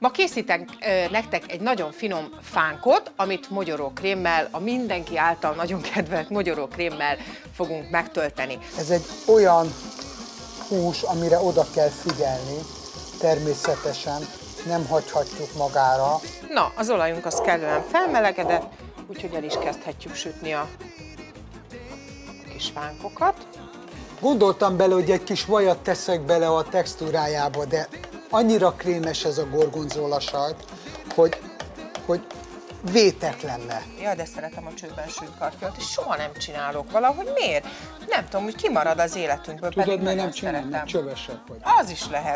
Ma készítek nektek egy nagyon finom fánkot, amit mogyorókrémmel, a mindenki által nagyon kedvelt mogyorókrémmel fogunk megtölteni. Ez egy olyan hús, amire oda kell figyelni, természetesen nem hagyhatjuk magára. Na, az olajunk az kellően felmelegedett, úgyhogy el is kezdhetjük sütni a kis fánkokat. Gondoltam bele, hogy egy kis vajat teszek bele a textúrájába, de annyira krémes ez a gorgonzola sajt, hogy vétek lenne. Ja, de szeretem a csőben sült karfioltot, és soha nem csinálok valahogy. Miért? Nem tudom, hogy kimarad az életünkből, Tudod, pedig miért nagyon nem csinálom? szeretem. Csövesek vagy. Az is lehet.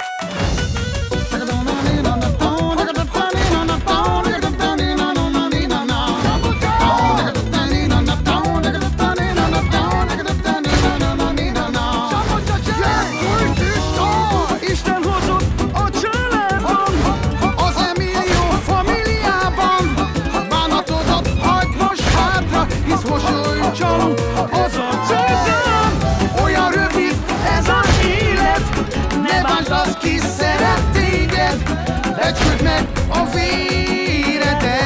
Olyan rövid ez az élet, ne bántsd azt, ki szeret téged, becsüld meg a véredet.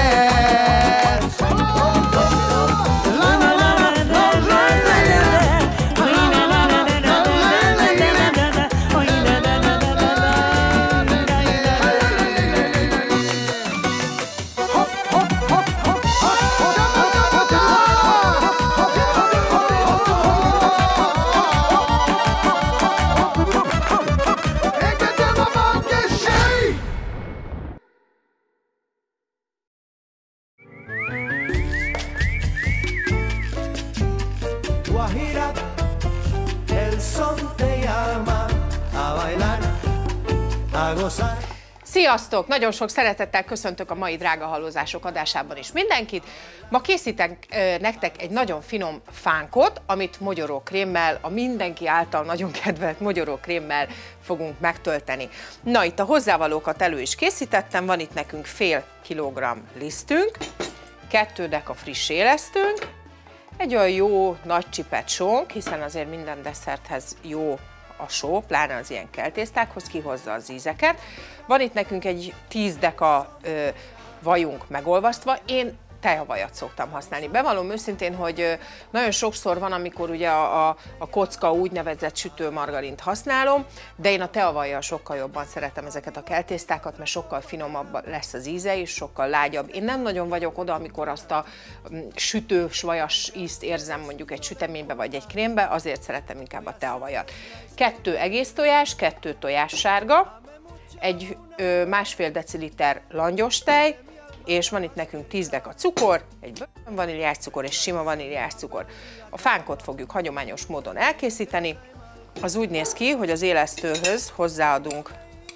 Sziasztok! Nagyon sok szeretettel köszöntök a mai Drága Hallózások adásában is mindenkit. Ma készítek nektek egy nagyon finom fánkot, amit mogyorókrémmel, a mindenki által nagyon kedvelt mogyorókrémmel fogunk megtölteni. Na, itt a hozzávalókat elő is készítettem, van itt nekünk fél kilogramm lisztünk, 2 deka friss élesztőnk, egy olyan jó nagy csipet sónk, hiszen azért minden desszerthez jó a só, pláne az ilyen keltésztákhoz, kihozza az ízeket. Van itt nekünk egy 10 deka vajunk megolvasztva, én teavajat szoktam használni. Bevallom őszintén, hogy nagyon sokszor van, amikor ugye a kocka úgynevezett sütőmargarint használom, de én a teavajjal sokkal jobban szeretem ezeket a keltésztákat, mert sokkal finomabb lesz az íze és sokkal lágyabb. Én nem nagyon vagyok oda, amikor azt a sütős, vajas ízt érzem mondjuk egy süteménybe vagy egy krémbe, azért szeretem inkább a teavajat. 2 egész tojás, 2 tojássárga, egy 1,5 deciliter langyos tej, és van itt nekünk 10 deka cukor, egy bőrben vaníliás cukor és sima vaníliás cukor. A fánkot fogjuk hagyományos módon elkészíteni. Az úgy néz ki, hogy az élesztőhöz hozzáadunk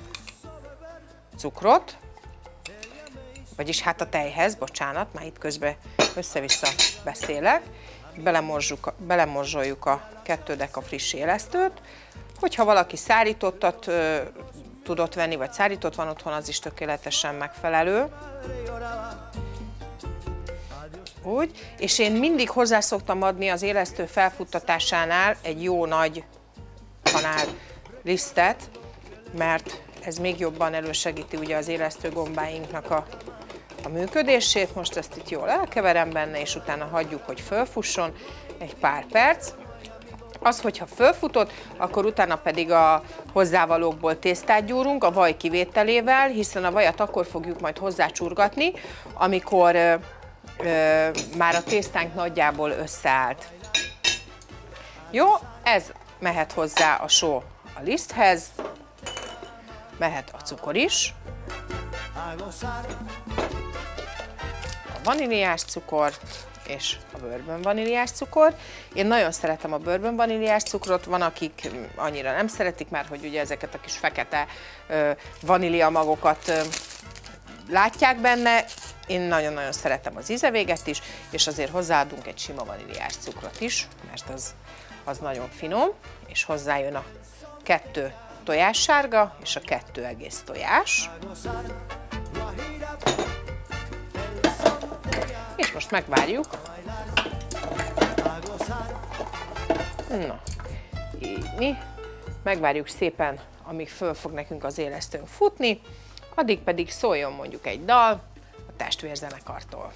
cukrot, vagyis hát a tejhez, bocsánat, már itt közben össze-vissza beszélek. Belemorzsoljuk a 2 deka friss élesztőt. Hogyha valaki szárítottat tudott venni, vagy szárított van otthon, az is tökéletesen megfelelő. Úgy, és én mindig hozzá szoktam adni az élesztő felfuttatásánál egy jó nagy kanál lisztet, mert ez még jobban elősegíti ugye az élesztő gombáinknak a működését. Most ezt itt jól elkeverem benne, és utána hagyjuk, hogy fölfusson egy pár perc. Az, hogyha fölfutott, akkor utána pedig a hozzávalókból tésztát gyúrunk, a vaj kivételével, hiszen a vajat akkor fogjuk majd hozzácsurgatni, amikor már a tésztánk nagyjából összeállt. Jó, ez mehet hozzá a só a liszthez, mehet a cukor is, a vaníliás cukor, és a bourbon vaníliás cukor. Én nagyon szeretem a bourbon vaníliás cukrot, van akik annyira nem szeretik, mert hogy ugye ezeket a kis fekete vanília magokat látják benne. Én nagyon-nagyon szeretem az ízevéget is, és azért hozzáadunk egy sima vaníliás cukrot is, mert az nagyon finom, és hozzájön a 2 tojássárga és a 2 egész tojás. És most megvárjuk. Na, így. Megvárjuk szépen, amíg föl fog nekünk az élesztőnk futni. Addig pedig szóljon mondjuk egy dal a Testvérzenekartól.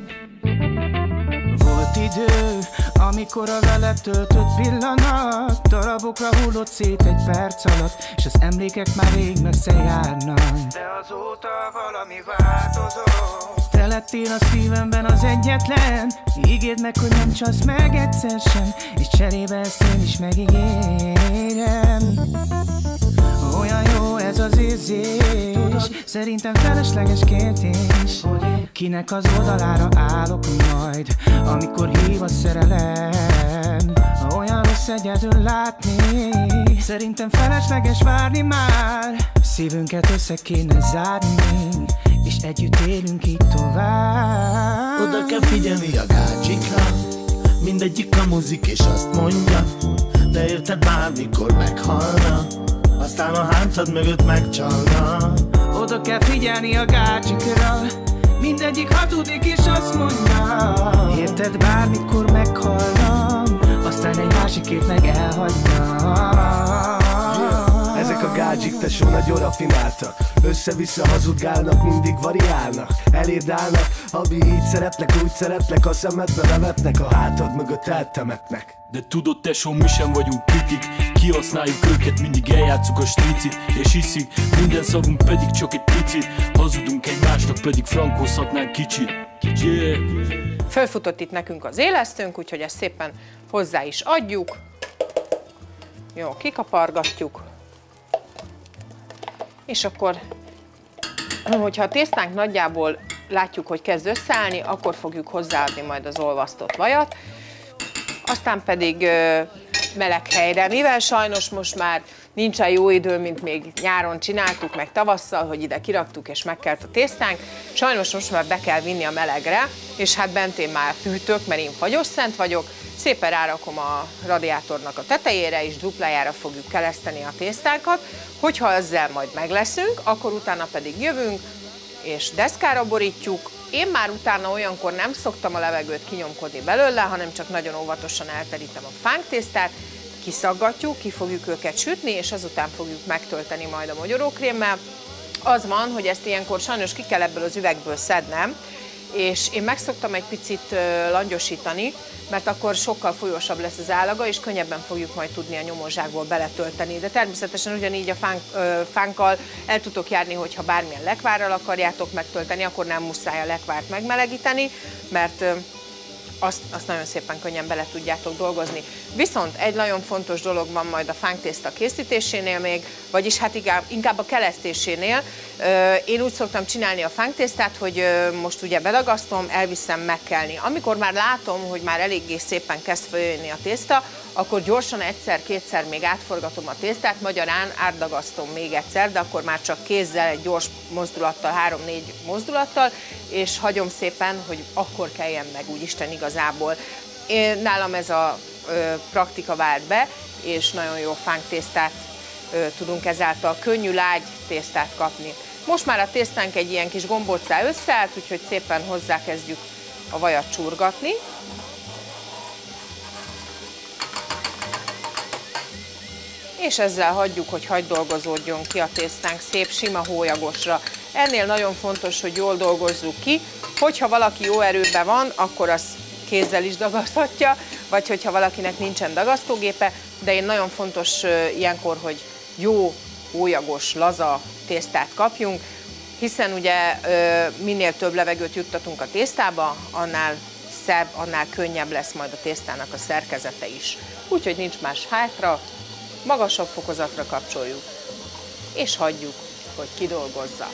Volt idő, amikor a veled töltött pillanat darabokra hullott szét egy perc alatt, és az emlékek már rég messze járnak. De azóta valami változott. Te lettél a szívemben az egyetlen. Ígérd meg, hogy nem csalsz meg egyszer sem, és cserébe ezt én is megígérem. Olyan jó ez az érzés, szerintem felesleges kérdés, kinek az oldalára állok majd, amikor hív a szerelem. Olyan rossz egyedül látni, szerintem felesleges várni már. Szívünket össze kéne zárni, és együtt élünk így tovább. Oda kell figyelni a gácsikra, mindegyik kamuzik és azt mondja, de érted bármikor meghalna, aztán a hántad mögött megcsalna. Oda kell figyelni a gácsikra, mindegyik hazudik és azt mondja, érted bármikor meghalnám, aztán egy másikért meg elhagynám. Ezek a gádzsik tesó nagyon rafináltak, össze-vissza hazudgálnak, mindig variálnak, eléd állnak, habi így szeretlek, úgy szeretlek, a szemedbe nevetnek, a hátad mögött eltemetnek. De tudod tesó, mi sem vagyunk kikik, kihasználjuk őket, mindig eljátszuk a stricit, és hiszik, minden szavunk pedig csak egy picit, hazudunk egymásnak, pedig frankózhatnánk kicsit. Yeah. Fölfutott itt nekünk az élesztőnk, úgyhogy ezt szépen hozzá is adjuk. Jó, kikapargatjuk. És akkor, hogyha a tésztánk nagyjából látjuk, hogy kezd összeállni, akkor fogjuk hozzáadni majd az olvasztott vajat. Aztán pedig meleg helyre, mivel sajnos most már nincsen jó idő, mint még nyáron csináltuk, meg tavasszal, hogy ide kiraktuk és megkelt a tésztánk, sajnos most már be kell vinni a melegre, és hát bent én már fűtök, mert én fagyos-szent vagyok, szépen rárakom a radiátornak a tetejére, és duplájára fogjuk keleszteni a tésztánkat. Hogyha ezzel majd megleszünk, akkor utána pedig jövünk, és deszkára borítjuk. Én már utána olyankor nem szoktam a levegőt kinyomkodni belőle, hanem csak nagyon óvatosan elterítem a fánktésztát, kiszaggatjuk, ki fogjuk őket sütni, és azután fogjuk megtölteni majd a mogyorókrémmel. Az van, hogy ezt ilyenkor sajnos ki kell ebből az üvegből szednem, és én megszoktam egy picit langyosítani, mert akkor sokkal folyósabb lesz az állaga, és könnyebben fogjuk majd tudni a nyomózsákból beletölteni. De természetesen ugyanígy a fánkkal el tudok járni, hogyha bármilyen lekvárral akarjátok megtölteni, akkor nem muszáj a lekvárt megmelegíteni, mert azt nagyon szépen könnyen bele tudjátok dolgozni. Viszont egy nagyon fontos dolog van majd a fánktészta készítésénél még, vagyis hát inkább a kelesztésénél. Én úgy szoktam csinálni a fánktésztát, hogy most ugye bedagasztom, elviszem megkelni. Amikor már látom, hogy már eléggé szépen kezd följönni a tészta, akkor gyorsan egyszer-kétszer még átforgatom a tésztát, magyarán átdagasztom még egyszer, de akkor már csak kézzel, egy gyors mozdulattal, 3-4 mozdulattal, és hagyom szépen, hogy akkor keljen meg úgyisten igazából. Nálam ez a praktika vált be, és nagyon jó fánktésztát tudunk ezáltal, könnyű, lágy tésztát kapni. Most már a tésztánk egy ilyen kis gombóccá összeállt, úgyhogy szépen hozzákezdjük a vajat csurgatni. És ezzel hagyjuk, hogy hagyd dolgozódjon ki a tésztánk szép, sima hólyagosra. Ennél nagyon fontos, hogy jól dolgozzuk ki, hogyha valaki jó erőben van, akkor az kézzel is dagaszthatja, vagy hogyha valakinek nincsen dagasztógépe, de én nagyon fontos ilyenkor, hogy jó, hólyagos, laza tésztát kapjunk, hiszen ugye minél több levegőt juttatunk a tésztába, annál szebb, annál könnyebb lesz majd a tésztának a szerkezete is. Úgyhogy nincs más hátra, magasabb fokozatra kapcsoljuk, és hagyjuk, hogy kidolgozza.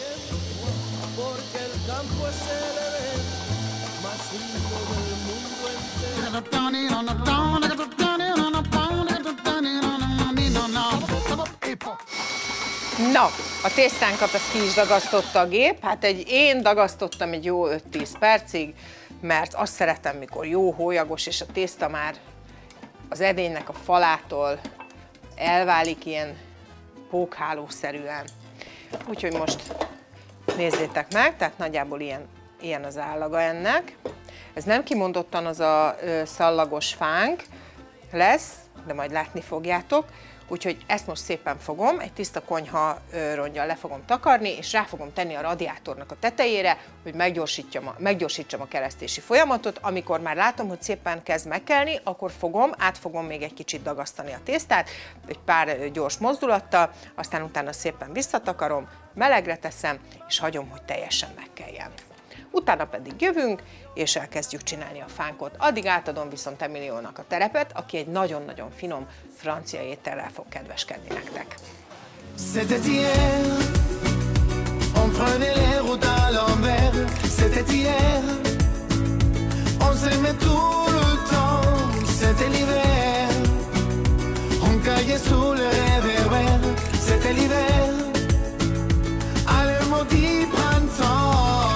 Na, a tésztánkat azt ki is dagasztotta a gép, hát én dagasztottam egy jó 5-10 percig, mert azt szeretem, mikor jó, hólyagos, és a tészta már az edénynek a falától elválik ilyen pókhálószerűen. Úgyhogy most nézzétek meg, tehát nagyjából ilyen az állaga ennek. Ez nem kimondottan az a szallagos fánk lesz, de majd látni fogjátok. úgyhogy ezt most szépen fogom, egy tiszta konyha rongyal le fogom takarni, és rá fogom tenni a radiátornak a tetejére, hogy meggyorsítsam a kelesztési folyamatot. Amikor már látom, hogy szépen kezd megkelni, akkor át fogom még egy kicsit dagasztani a tésztát, egy pár gyors mozdulattal, aztán utána szépen visszatakarom, melegre teszem, és hagyom, hogy teljesen megkeljen. Utána pedig jövünk, és elkezdjük csinálni a fánkot. Addig átadom viszont Emiliónak a terepet, aki egy nagyon-nagyon finom francia étellel fog kedveskedni nektek. C'était hier, on prenait les routes à l'envers. C'était hier, on s'aimait tout le temps. C'était l'hiver, on caillait sous le réverbère. C'était l'hiver, à le maudit printemps.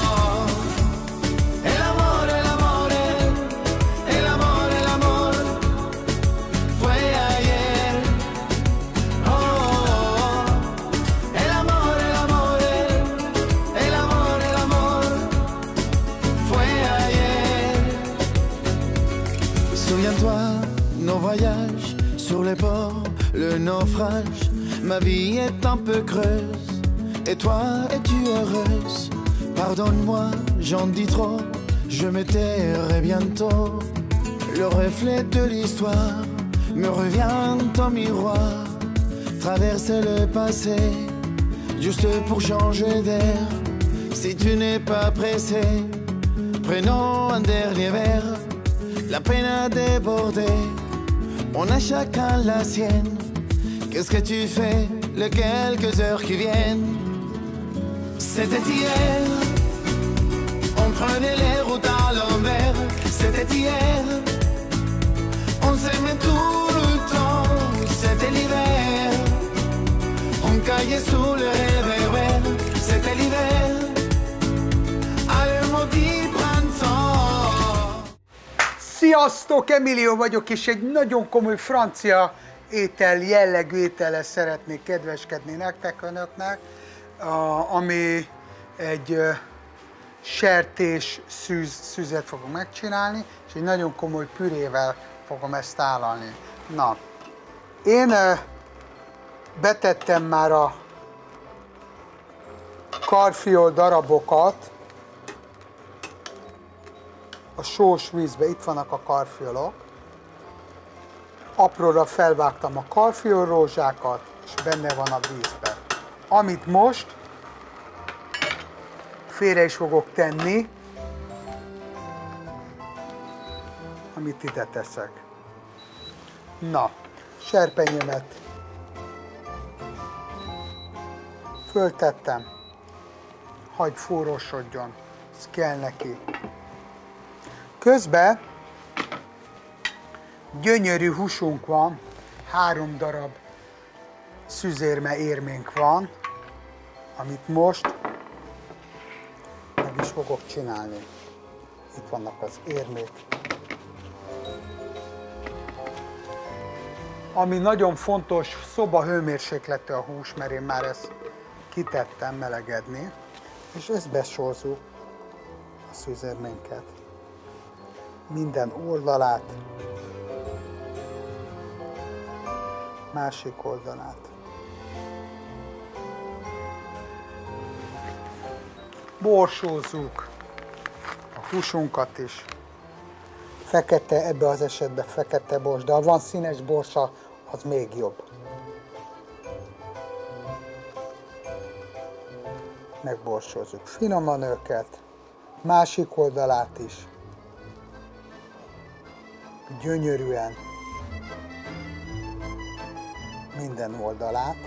Nos voyages sur les ports, le naufrage, ma vie est un peu creuse. Et toi, es-tu heureuse? Pardonne-moi, j'en dis trop, je me tairai bientôt. Le reflet de l'histoire me revient en miroir. Traverser le passé, juste pour changer d'air. Si tu n'es pas pressé, prenons un dernier verre. La peine a débordé, on a chacun la sienne. Qu'est-ce que tu fais les quelques heures qui viennent? C'était hier, on prenait les routes à l'envers. C'était hier, on s'aimait tout le temps. C'était l'hiver, on caillait sous le réverbère. C'était l'hiver, à le maudit printemps. Sziasztok, Emilió vagyok, és egy nagyon komoly francia étel, jellegű étellel szeretnék kedveskedni nektek, önöknek, ami egy sertés szűzet fogom megcsinálni, és egy nagyon komoly pürével fogom ezt tálalni. Na, én betettem már a karfiol darabokat a sós vízbe, itt vannak a karfiolok. Apróra felvágtam a karfiol rózsákat, és benne van a vízbe. Amit most félre is fogok tenni, amit ide teszek. Na, serpenyőmet föltettem, hagyj forrósodjon, ez kell neki. Közben gyönyörű húsunk van, 3 darab szüzérme érménk van, amit most meg is fogok csinálni. Itt vannak az érmék. Ami nagyon fontos, szobahőmérsékletű a hús, mert én már ezt kitettem melegedni, és ezt besorzzuk a szüzérménket. Minden oldalát, másik oldalát. Borsózzuk a húsunkat is. Fekete, ebbe az esetben fekete bors, de ha van színes borsa, az még jobb. Megborsózzuk finoman őket, másik oldalát is. Gyönyörűen minden oldalát.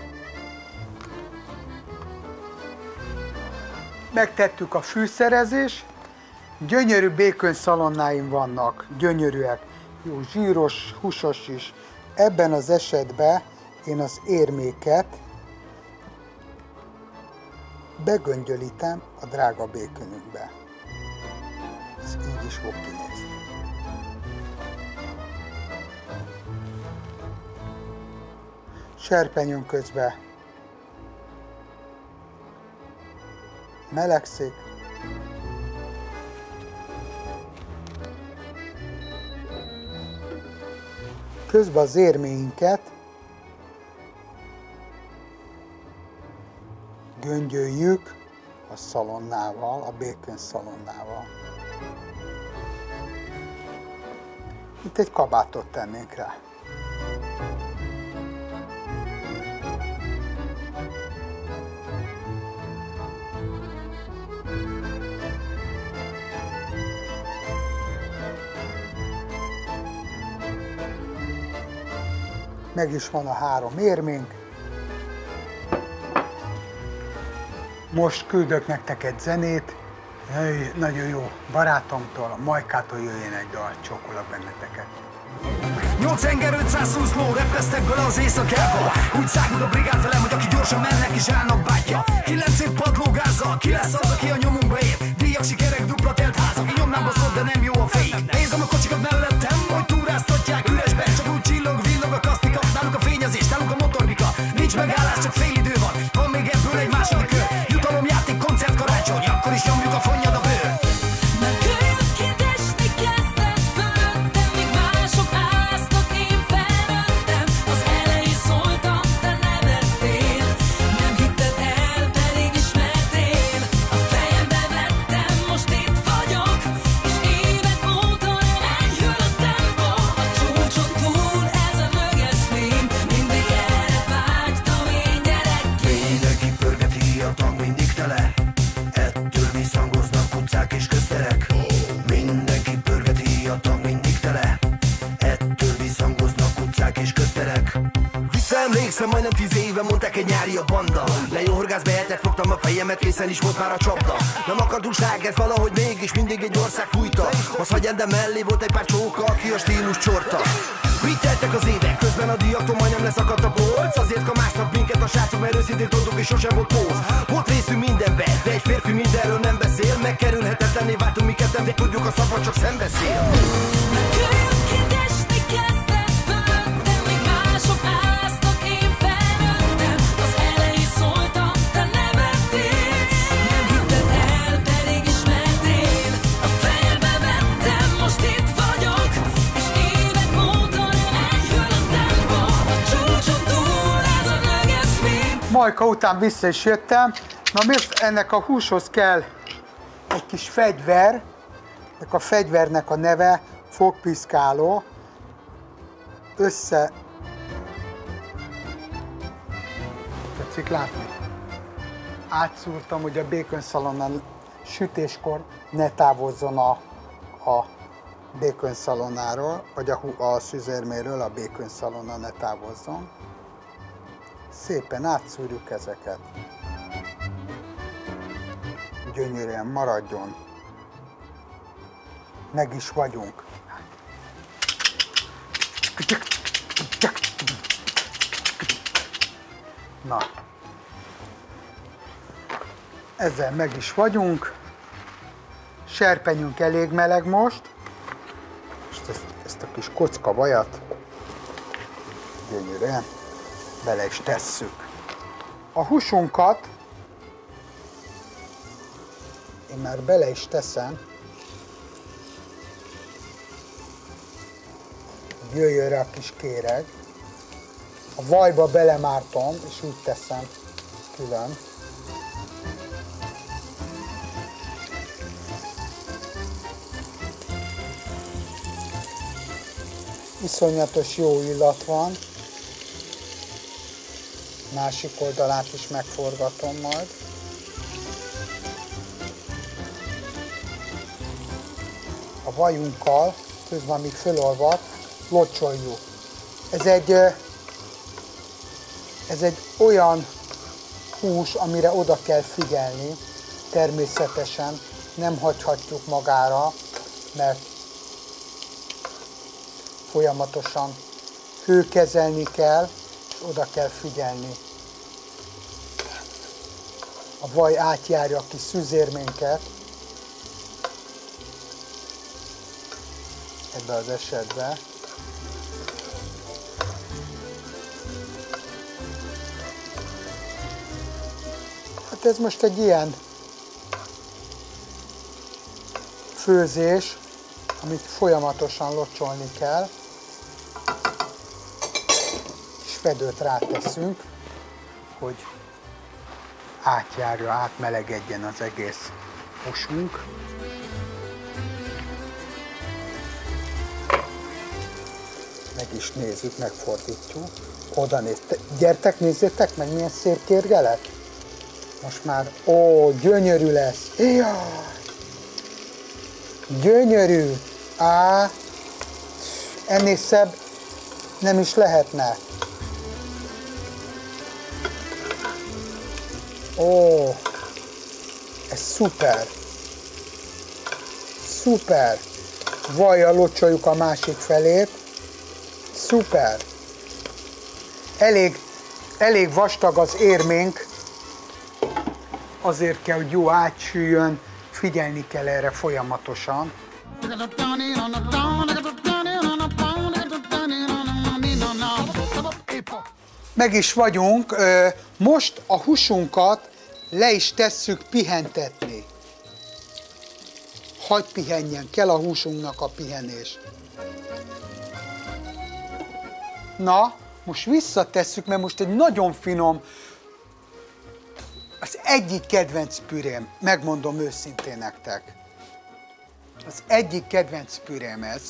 Megtettük a fűszerezést, gyönyörű békönszalonnáim vannak, gyönyörűek, jó zsíros, húsos is. Ebben az esetben én az érméket begöngyölítem a drága békönünkbe. Ez így is fog kinézni. Serpenyőn közben melegszik. Közben az érméinket göngyöljük a szalonnával, a békön szalonnával. Itt egy kabátot tennénk rá. Meg is van a 3 érménk. Most küldök nektek egy zenét, nagyon jó barátomtól, a Majkától jöjjön egy dal, csókolok benneteket. 8 enger 520 ló, repesztek bele az éjszakába. Úgy szágul a brigád velem, hogy aki gyorsan mennek is állnak bátya. 9 év padlógázzal, ki lesz az, aki a nyomunkba ér? Díjak, sikerek, dupla telt házak, így nyomnám baszott, de nem jó a fék. Nézem a kocsikat mellettem, hogy túráztatják üresbe. Csak úgy csillog, villog a kasztika, nálunk a fényezés, nálunk a motorbika. Nincs megállás, csak fél idő van, van még ebből egy második kör. Jutalomjáték, koncert, karácsony, akkor is nyomjuk a fonnyad a bőr. Majdnem 10 éve mondták egy nyári a banda. Le jó horgász behetett, fogtam a fejemet, készen is volt már a csapda. Nem akartunk slágert, valahogy mégis mindig egy ország fújta. Az hagyján, de mellé volt egy pár csóka, aki a stílus csorta. Így teltek az évek, közben a diaktól majdnem leszakadt a polc. Azért kamásznak minket a srácok, mert őszintén tudtuk és sosem volt póz. Volt részünk mindenbe, de egy férfi mindenről nem beszél. Megkerülhetetlenné váltunk mi ketten, de tudjuk a szakma csak szembeszél. Majka után vissza is jöttem. Na most ennek a húshoz kell egy kis fegyver. Ennek a fegyvernek a neve fogpiszkáló. Tetszik látni? Átszúrtam, hogy a békönszalonna sütéskor ne távozzon a békönszalonnáról, vagy a szüzérméről a békönszalonna ne távozzon. Szépen átszúrjuk ezeket. Gyönyörűen maradjon. Meg is vagyunk. Na. Ezzel meg is vagyunk. Serpenyünk elég meleg most. Most ezt a kis kocka vajat gyönyörűen bele is tesszük. A húsunkat én már bele is teszem. Jöjjön rá a kis kéreg. A vajba belemártom, és úgy teszem külön. Iszonyatos jó illat van. Másik oldalát is megforgatom majd. A vajunkkal, közben amíg fölolvad, locsoljuk. Ez egy olyan hús, amire oda kell figyelni. Természetesen nem hagyhatjuk magára, mert folyamatosan hőkezelni kell, és oda kell figyelni. A vaj átjárja a kis szüzérménket, ebben az esetben. Hát ez most egy ilyen főzés, amit folyamatosan locsolni kell, és fedőt ráteszünk, hogy átjárja, átmelegedjen az egész húsunk. Meg is nézzük, megfordítjuk. Oda gyertek, nézzétek meg, milyen szép kérgelet. Most már, ó, gyönyörű lesz. Jaj. Gyönyörű. Á, ennél szebb nem is lehetne. Ó, ez szuper. Szuper. Vajjal locsoljuk a másik felét. Szuper. Elég vastag az érménk, azért kell, hogy jó átsüljön, figyelni kell erre folyamatosan. Meg is vagyunk, most a húsunkat le is tesszük pihentetni. Hagy pihenjen, kell a húsunknak a pihenés. Na, most visszatesszük, mert most egy nagyon finom, az egyik kedvenc pürém, megmondom őszintén nektek. Az egyik kedvenc pürém ez.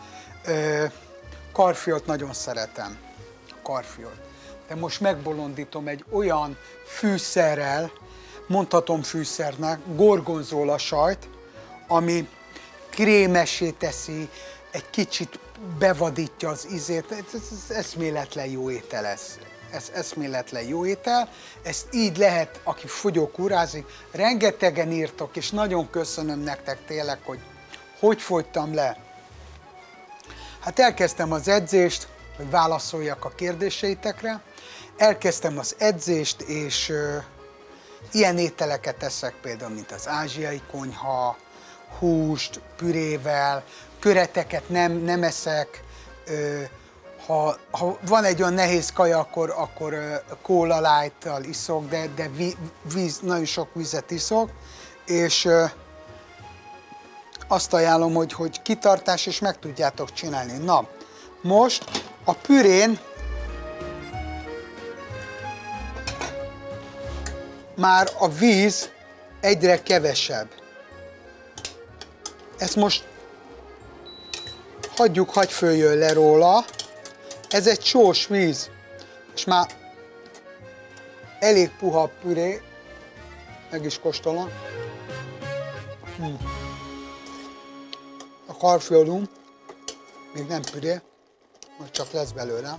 Karfiolt nagyon szeretem, karfiolt. De most megbolondítom egy olyan fűszerrel, mondhatom fűszernek, gorgonzola sajt, ami krémessé teszi, egy kicsit bevadítja az ízét, ez eszméletlen jó étel ez. Ez eszméletlen jó étel, ezt így lehet, aki fogyókúrázik, rengetegen írtok, és nagyon köszönöm nektek tényleg, hogy fogytam le. Hát elkezdtem az edzést, hogy válaszoljak a kérdéseitekre, elkezdtem az edzést, és ilyen ételeket eszek például, mint az ázsiai konyha, húst, pürével, köreteket nem eszek, ha van egy olyan nehéz kaja, akkor Cola Light-tal iszok, de nagyon sok vizet iszok, és azt ajánlom, hogy kitartás, és meg tudjátok csinálni. Na, most a pürén már a víz egyre kevesebb. Ezt most hagyj följön le róla. Ez egy sós víz, és már elég puha püré, meg is kóstolom. A karfiolunk még nem püré, most csak lesz belőle.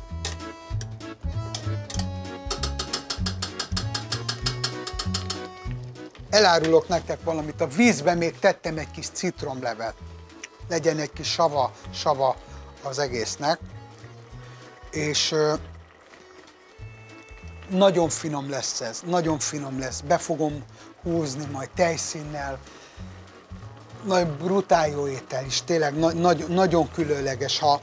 Elárulok nektek valamit, a vízbe még tettem egy kis citromlevet. Legyen egy kis sava az egésznek. És nagyon finom lesz ez, nagyon finom lesz. Be fogom húzni majd tejszínnel. Nagyon brutál jó étel is, tényleg nagyon különleges. Ha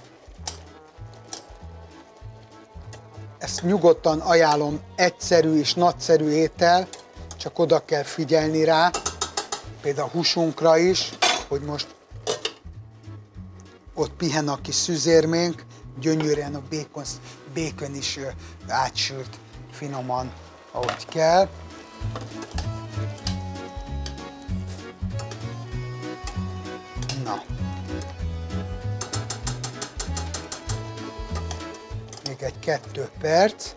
ezt nyugodtan ajánlom, egyszerű és nagyszerű étel, csak oda kell figyelni rá, például a húsunkra is, hogy most ott pihen a kis szüzérménk, gyönyörűen a békön is átsült finoman, ahogy kell. Na. Még egy 2 perc.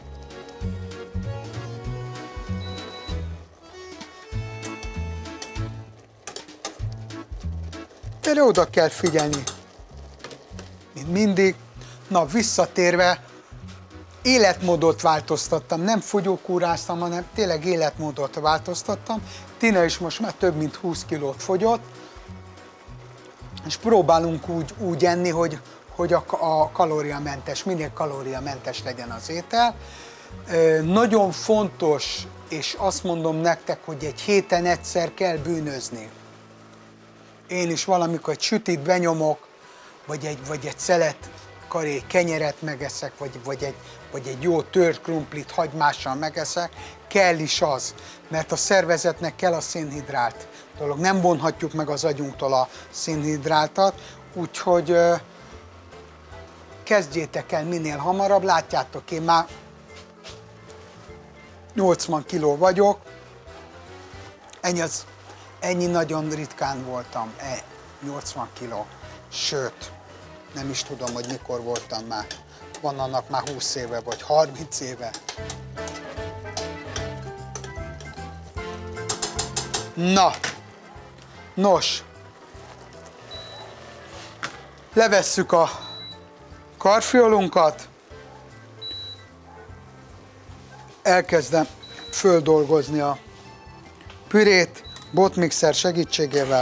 Erre oda kell figyelni, mint mindig. Na, visszatérve, életmódot változtattam, nem fogyókúráztam, hanem tényleg életmódot változtattam. Tina is most már több mint 20 kilót fogyott, és próbálunk úgy enni, hogy a kalóriamentes, minél kalóriamentes legyen az étel. Nagyon fontos, és azt mondom nektek, hogy egy héten egyszer kell bűnözni. Én is valamikor egy sütit benyomok, vagy egy szelet karé kenyeret megeszek, vagy egy jó tört krumplit hagymással megeszek, kell is az, mert a szervezetnek kell a szénhidrát dolog. Nem vonhatjuk meg az agyunktól a szénhidrátat, úgyhogy kezdjétek el minél hamarabb, látjátok, én már 80 kiló vagyok. Ennyi nagyon ritkán voltam, 80 kiló. Sőt, nem is tudom, hogy mikor voltam már. Van annak már 20 éve, vagy 30 éve. Na, nos, levesszük a karfiolunkat, elkezdem földolgozni a pürét botmixer segítségével.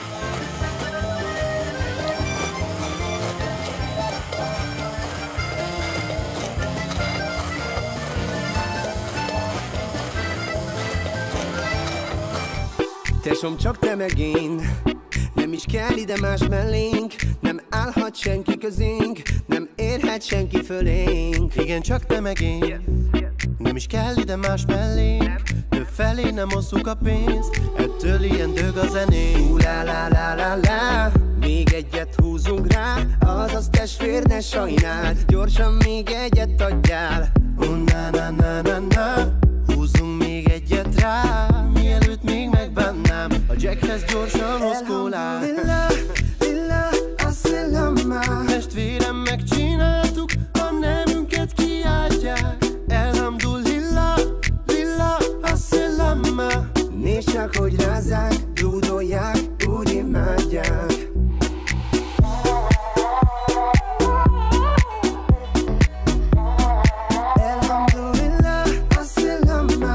Tesóm, csak te meg én, nem is kell ide más mellénk, nem állhat senki közénk, nem érhet senki fölénk. Igen, csak te meg én, nem is kell ide más mellénk, több felé nem osszuk a pénzt, ettől ilyen dög a zenénk. La la la la la, még egyet húzunk rá, azaz testvér, ne sajnáld, gyorsan még egyet adjál. Na na na na na, húzzunk még egyet rá, mielőtt még megbánnám, a Jackhez gyorsan hoz kólát. Lilla, lilla, asszelama, Testvérem, megcsináltuk, a nemünket kiáltják. Elhamdulillah, lilla, asszelama. nézd csak, hogy rázzák, dúdolják, úgy imádják. Elhamdulillah, asszelama.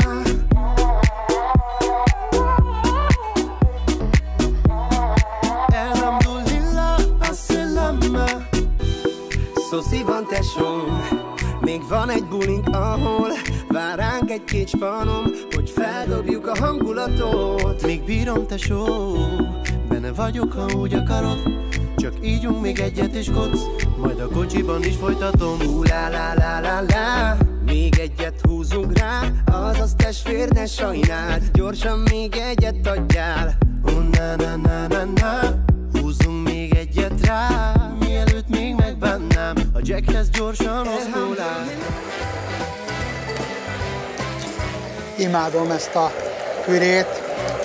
Elhamdulillah, asszelama. Szoszi van tesóm, még van egy bulink, ahol vár ránk egy-két spanom, hogy feldobjuk a hangulatot. Még bírom, tesó, benne vagyok, ha úgy akarod, csak ígyunk még egyet és kocz, majd a kocsiban is folytatom. La la la la la, még egyet húzunk rá, azaz testvér, ne sajnáld, gyorsan még egyet adjál. Na na na na na, húzzunk még egyet rá, mielőtt még megbánnám, a Jackhez gyorsan hoz kólát. Imádom ezt a pürét.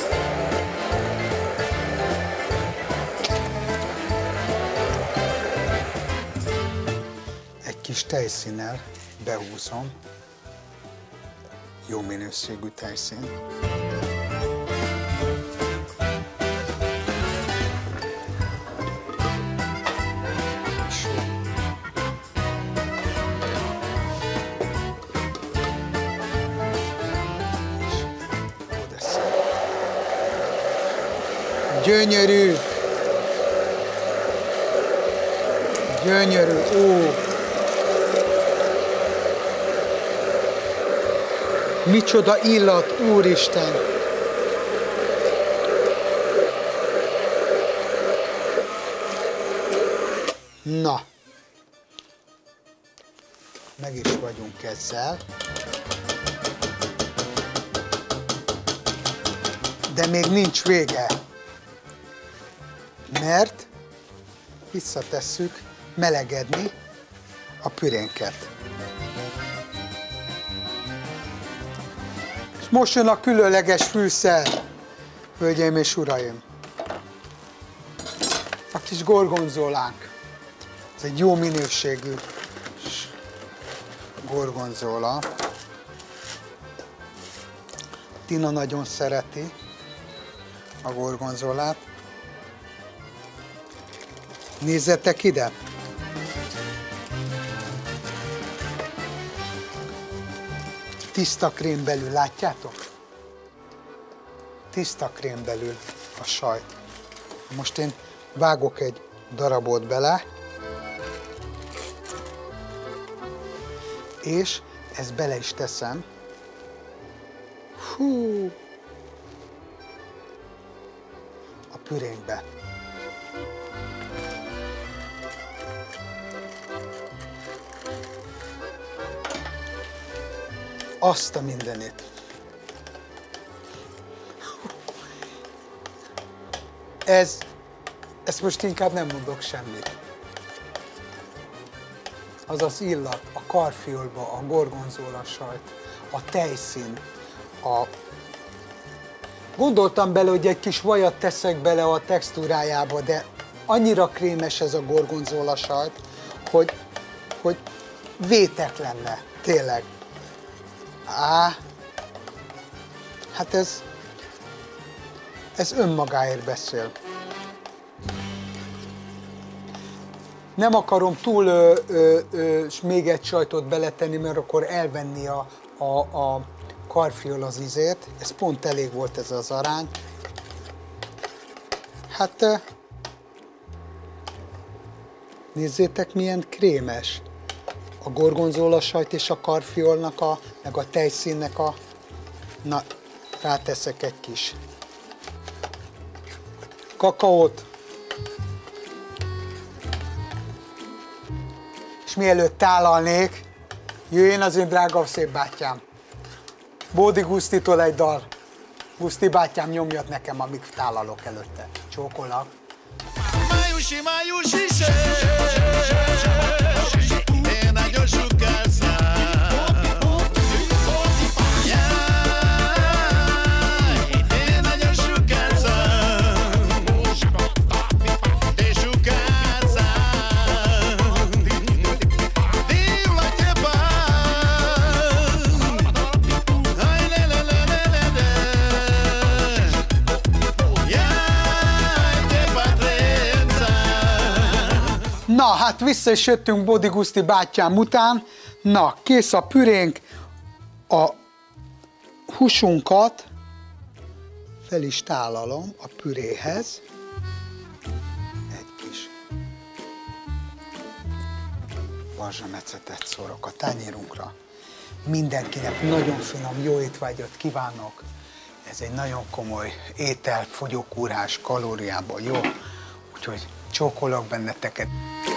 Egy kis tejszínnel behúzom. Jó minőségű tejszín. Gyönyörű! Gyönyörű! Ó! Micsoda illat, Úristen! Na! Meg is vagyunk ezzel. De még nincs vége. Mert visszatesszük melegedni a pürénket. És most jön a különleges fűszer, hölgyeim és uraim. A kis gorgonzolánk. Ez egy jó minőségű gorgonzola. Tina nagyon szereti a gorgonzolát. Nézzetek ide! Tiszta krém belül, látjátok? Tiszta krém belül a sajt. Most én vágok egy darabot bele, és ezt bele is teszem. Hú! A pürénkbe. Azt a mindenit. Ezt most inkább nem mondok semmit. Az az illat, a karfiolba, a gorgonzola sajt, a tejszín. Gondoltam bele, hogy egy kis vajat teszek bele a textúrájába, de annyira krémes ez a gorgonzola sajt, hogy vétetlen lenne, tényleg. Hát ez önmagáért beszél. Nem akarom túl még egy sajtot beletenni, mert akkor elvenni a karfiol az ízét. Ez pont elég volt ez az arány. Hát nézzétek, milyen krémes a gorgonzola sajt és a karfiolnak, meg a tejszínnek Na, ráteszek egy kis kakaót. És mielőtt tálalnék, jöjjön az én drága szép bátyám. Bódi Gusztitól egy dal. Guszti bátyám nyomjat nekem, amíg tálalok előtte. Csókolak. Májusi, májusi, én nagyon sugárszám. Én nagyon sugárszám. De sugárszám. Diu la chepa. Ay, le, le, le, le, le, le. Na, hát vissza is jöttünk Bódi Guszti bátyám után. Na, kész a pürénk. A húsunkat fel is tálalom a püréhez. Egy kis bazsamecetet szórok a tányérunkra. Mindenkinek nagyon finom, jó étvágyat kívánok. Ez egy nagyon komoly étel, fogyókúrás, kalóriából jó. Úgyhogy csókolok benneteket.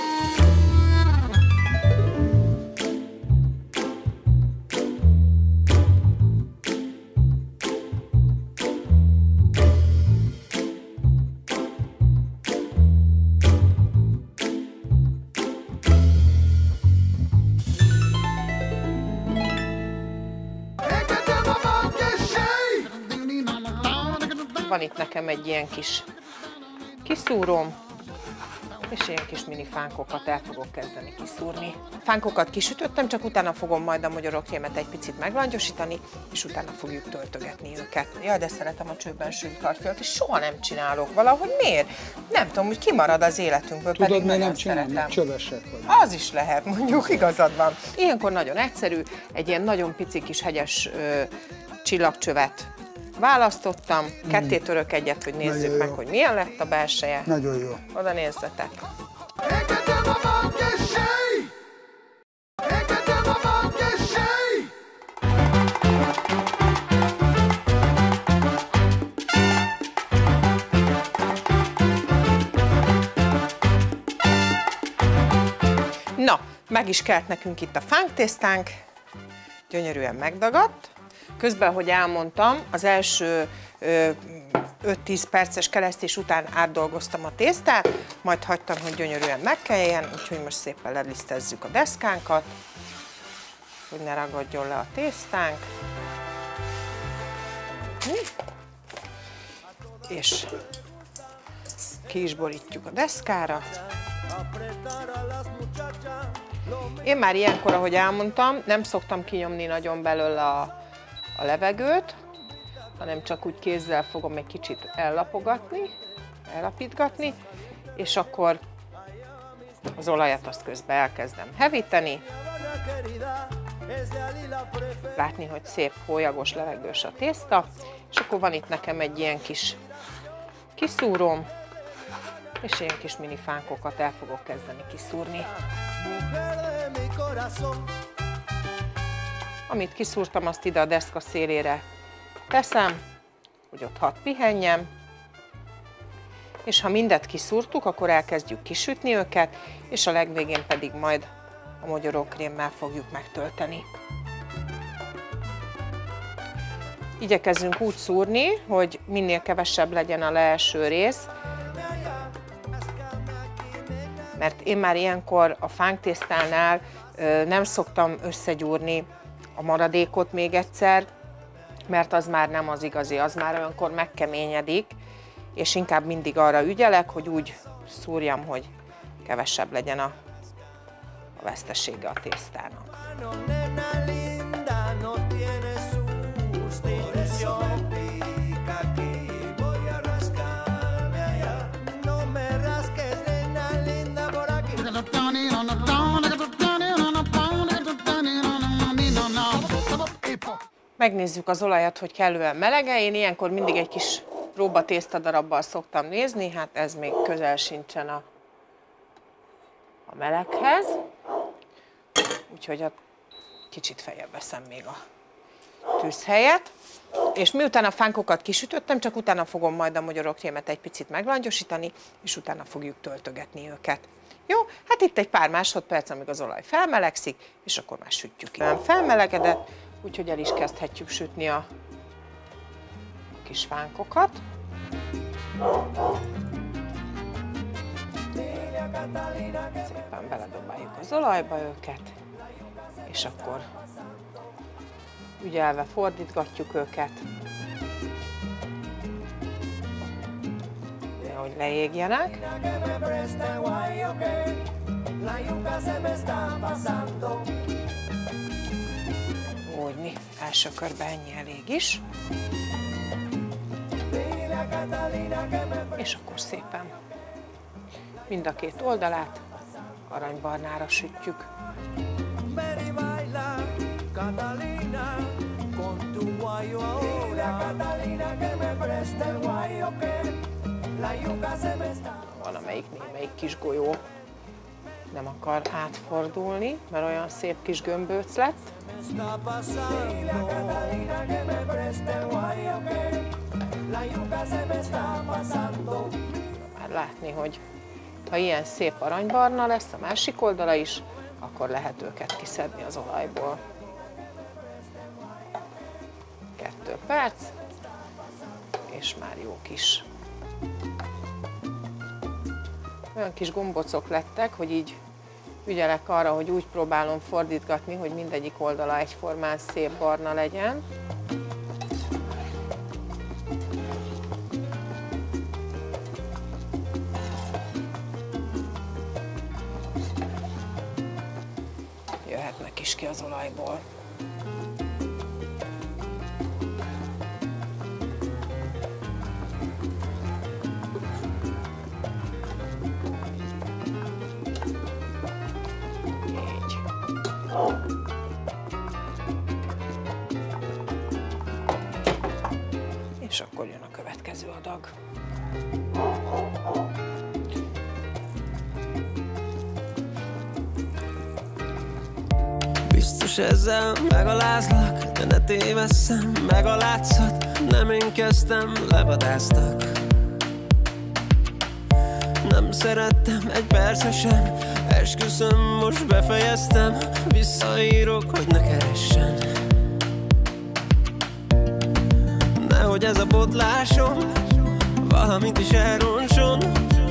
Van itt nekem egy ilyen kis kiszúróm, és ilyen kis mini fánkokat el fogok kezdeni kiszúrni. Fánkokat kisütöttem, csak utána fogom majd a magyarokrémet egy picit meglangyosítani, és utána fogjuk töltögetni őket. Jaj, de szeretem a csőben sült karfiolt, és soha nem csinálok valahogy. Miért? Nem tudom, hogy kimarad az életünkből, Tudod, pedig miért nagyon nem csinálom? szeretem. Csövesek vagy. Az is lehet, mondjuk, igazad van. Ilyenkor nagyon egyszerű, egy ilyen nagyon pici kis hegyes csillagcsövet választottam, ketté török egyet, hogy nézzük meg, hogy milyen lett a belseje. Nagyon jó. Oda nézzetek. Na, meg is kelt nekünk itt a fánktésztánk, gyönyörűen megdagadt. Közben, ahogy elmondtam, az első 5-10 perces kelesztés után átdolgoztam a tésztát, majd hagytam, hogy gyönyörűen megkeljen, úgyhogy most szépen lelisztezzük a deszkánkat, hogy ne ragadjon le a tésztánk. És ki is borítjuk a deszkára. Én már ilyenkor, ahogy elmondtam, nem szoktam kinyomni nagyon belőle a levegőt, hanem csak úgy kézzel fogom egy kicsit ellapítgatni, és akkor az olajat azt közben elkezdem hevíteni. Látni, hogy szép, hólyagos, levegős a tészta, és akkor van itt nekem egy ilyen kis kiszúróm, és ilyen kis mini fánkokat el fogok kezdeni kiszúrni. Amit kiszúrtam, azt ide a deszka szélére teszem, hogy ott hadd pihenjem, és ha mindet kiszúrtuk, akkor elkezdjük kisütni őket, és a legvégén pedig majd a mogyorókrémmel fogjuk megtölteni. Igyekezzünk úgy szúrni, hogy minél kevesebb legyen a leeső rész, mert én már ilyenkor a fánktésztánál nem szoktam összegyúrni a maradékot még egyszer, mert az már nem az igazi, az már olyankor megkeményedik, és inkább mindig arra ügyelek, hogy úgy szúrjam, hogy kevesebb legyen a vesztesége a tésztának. Megnézzük az olajat, hogy kellően melege. Én ilyenkor mindig egy kis próba tésztadarabbal szoktam nézni, hát ez még közel sincsen a meleghez. Úgyhogy kicsit feljebb veszem még a tűzhelyet. És miután a fánkokat kisütöttem, csak utána fogom majd a mogyorokrémet egy picit meglangyosítani, és utána fogjuk töltögetni őket. Jó, hát itt egy pár másodperc, amíg az olaj felmelegszik, és akkor már sütjük. Nem felmelegedett, úgyhogy el is kezdhetjük sütni a kis fánkokat. Szépen beledobáljuk az olajba őket, és akkor ügyelve fordítgatjuk őket, hogy leégjenek. Úgy, első körben ennyi elég is. És akkor szépen mind a két oldalát aranybarnára sütjük. Van amelyik némelyik kis golyó nem akar átfordulni, mert olyan szép kis gömböc lett. Már látni, hogy ha ilyen szép aranybarna lesz a másik oldala is, akkor lehet őket kiszedni az olajból. 2 perc, és már jó kis. Olyan kis gombocok lettek, hogy így ügyelek arra, hogy úgy próbálom fordítgatni, hogy mindegyik oldala egyformán szép barna legyen. Jöhetnek is ki az olajból. És akkor jön a következő adag. Biztos ezzel megalázlak, de ne tévesszem meg a látszat. Nem én kezdtem, levadáztak. Nem szerettem egy percre sem, esküszöm, most befejeztem. Visszaírok, hogy ne keressen. Nehogy ez a botlásom valamit is elroncson.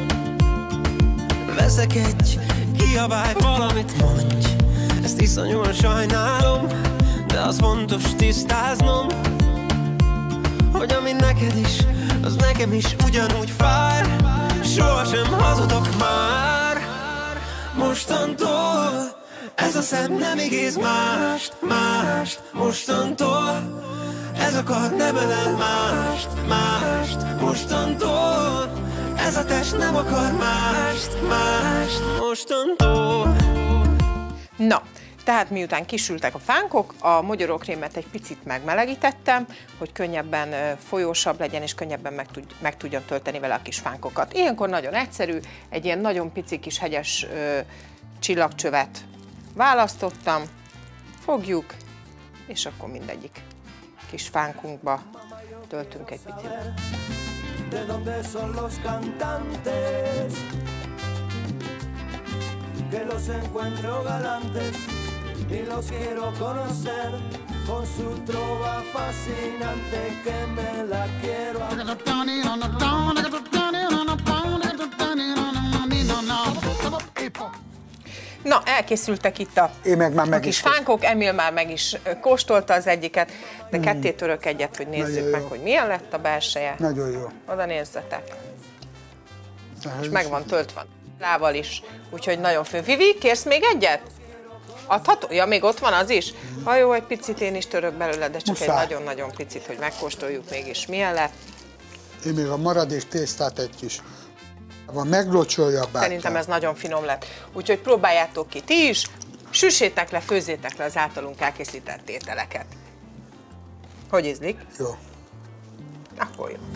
Veszek egy, kiabálj, valamit mondj. Ezt iszonyúan sajnálom, de az fontos tisztáznom, hogy ami neked is, az nekem is ugyanúgy fáj. Sohasem hazudok már. Mostantól ez a szem nem ígéz mást. Mostantól ez a kar nem ölel mást. Mostantól ez a test nem akar mást. Mostantól. Na, tehát miután kisültek a fánkok, a mogyorokrémet egy picit megmelegítettem, hogy könnyebben folyósabb legyen, és könnyebben meg tudjam tölteni vele a kis fánkokat. Ilyenkor nagyon egyszerű, egy ilyen nagyon pici kis hegyes csillagcsövet választottam, fogjuk, és akkor mindegyik kis fánkunkba töltünk egy picit. Que los encuentro galantes y los quiero conocer con su trova fascinante que me la quiero. Na, elkészültek itt a kis fánkok, Emil már meg is kóstolta az egyiket, de ketté török egyet, hogy nézzük meg, hogy milyen lett a belseje. Nagyon jó. Oda nézzetek. És meg van töltve lával is, úgyhogy nagyon fő. Vivi, kérsz még egyet? Adható? Ja, még ott van az is? Ha jó, egy picit én is török belőle, de csak egy nagyon-nagyon picit, hogy megkóstoljuk mégis milyen lett. Én még a maradék tésztát egy kis meglocsolja bátran. Szerintem ez nagyon finom lett. Úgyhogy próbáljátok ki ti is, süssétek le, főzzétek le az általunk elkészített ételeket. Hogy ízlik? Jó. Akkor jó.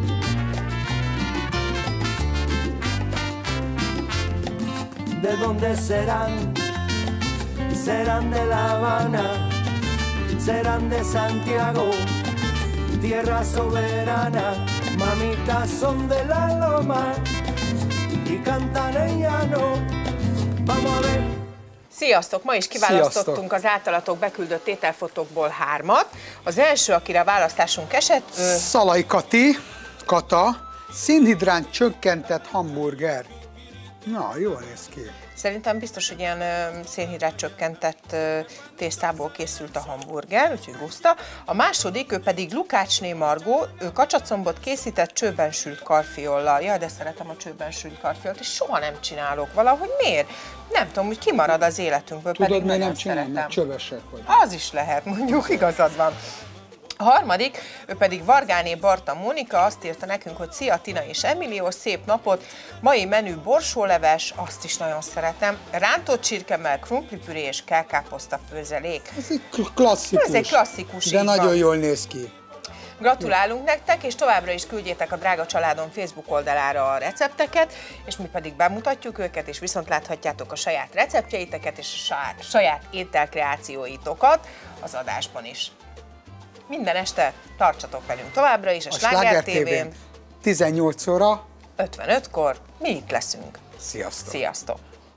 ¿De dónde serán? Serán de La Habana, serán de Santiago, tierra soberana, mamitas son de la loma y cantan en llano. Vamos a ver. Sziasztok! Ma is kiválasztottunk az általatok beküldött ételfotókból 3-at. Az első, akire a választásunk esett... Szalai Kata, szénhidrát csökkentett hamburger. Na, jól néz ki. Szerintem biztos, hogy ilyen szénhidrát csökkentett tésztából készült a hamburger, úgyhogy guszta. A második, ő pedig Lukácsné Margó, ő kacsacombot készített csőben sült karfiollal. Jaj, de szeretem a csőben sült karfiolt, és soha nem csinálok valahogy. Miért? Nem tudom, hogy kimarad az életünkből, tudod, pedig nem csinálom, mert csövesek vagy. Az is lehet, mondjuk, igazad van. A harmadik, ő pedig Vargáné Barta Mónika, azt írta nekünk, hogy szia Tina és Emilió, szép napot, mai menü borsóleves, azt is nagyon szeretem, rántott csirkemell, krumplipüré és kelkáposzta főzelék. Ez egy klasszikus. Ez egy klasszikus, de nagyon jól néz ki. Gratulálunk nektek, és továbbra is küldjétek a Drága Családom Facebook oldalára a recepteket, és mi pedig bemutatjuk őket, és viszont láthatjátok a saját receptjeiteket és a saját ételkreációitokat az adásban is. Minden este tartsatok velünk továbbra is a Sláger TV-n. 18 óra 55-kor mi itt leszünk. Sziasztok! Sziasztok!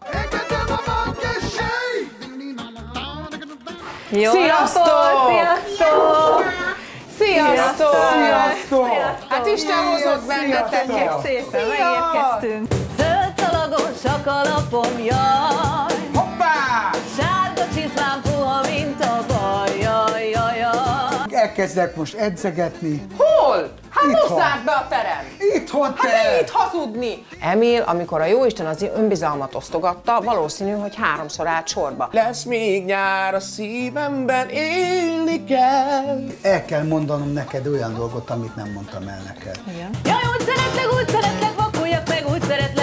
Jó Sziasztok! Sziasztok! Sziasztok! Sziasztok! Hát Isten hozott benneteket! Szépen megérkeztünk. Zöld szalagos a kalapom, jaj! Hoppá! Sárga csizmám puha, mint a baj, jaj, jaj, jaj. Elkezdek most edzegetni. Hol? Hát Itthon. most zárd be a terem! Itthon te! Hát ne itt hazudni! Emil, amikor a jóisten az önbizalmat osztogatta, valószínű, hogy 3-szor állt sorba. Lesz még nyár a szívemben, élni kell. El kell mondanom neked olyan dolgot, amit nem mondtam el neked. Jaj, úgy szeretlek, vakuljak meg, úgy szeretlek.